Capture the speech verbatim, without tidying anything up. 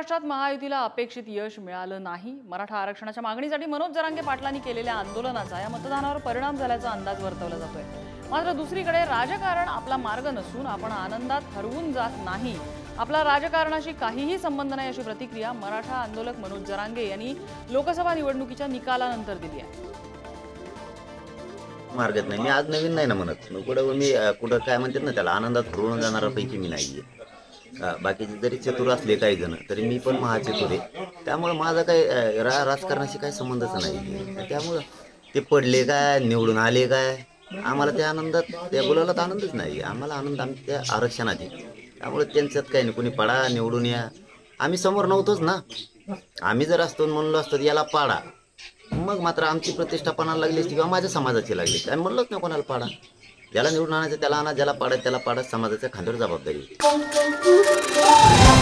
महाराष्ट्रात महायुतीला अपेक्षित यश मिळालं नाही। मराठा आरक्षणाच्या मागणीसाठी मनोज जरांगे पाटलांनी केलेल्या आंदोलनाचा या मतदानावर परिणाम झाल्याचा अंदाज वर्तवला जातोय। मात्र दुसरीकडे राजकारण आपला मार्ग नसून आपण आनंदात हरवून जात नाही, आपला राजकारणाशी काहीही संबंध नाही, अशी प्रतिक्रिया मराठा आंदोलक मनोज जरांगे यांनी लोकसभा निवडणुकीच्या निकालानंतर दिली आहे। मार्गात नाही, मी आज नवीन नाही ना म्हणत, कुठं मी कुठं काय म्हणतात ना त्याला आनंदात हरवून जाणाऱ्यापैकी मी नाहीये। बाकीचे जरी चतुर असले काही जण तरी मी पण महाचतुर आहे, त्यामुळे माझा काही रा राजकारणाशी काही संबंधच नाही। त्यामुळं ते पडले काय निवडून आले काय आम्हाला त्या आनंदात त्या बोलायला आनंदच नाही। आम्हाला आनंद आम्ही त्या आरक्षणात आहे, त्यामुळे त्यांच्यात काही नाही, कोणी पडा निवडून या, आम्ही समोर नव्हतोच ना। आम्ही जर असतो म्हणलो असतो याला पाडा, मग मात्र आमची प्रतिष्ठा पणाला लागली असती किंवा माझ्या समाजाची लागली असती। आम्ही म्हणलोच ना कोणाला पाडा, ज्याला निवडून आणायचं त्याला आणा, ज्याला पाडा त्याला पाडा, समाजाच्या खांद्यावर जबाबदारी।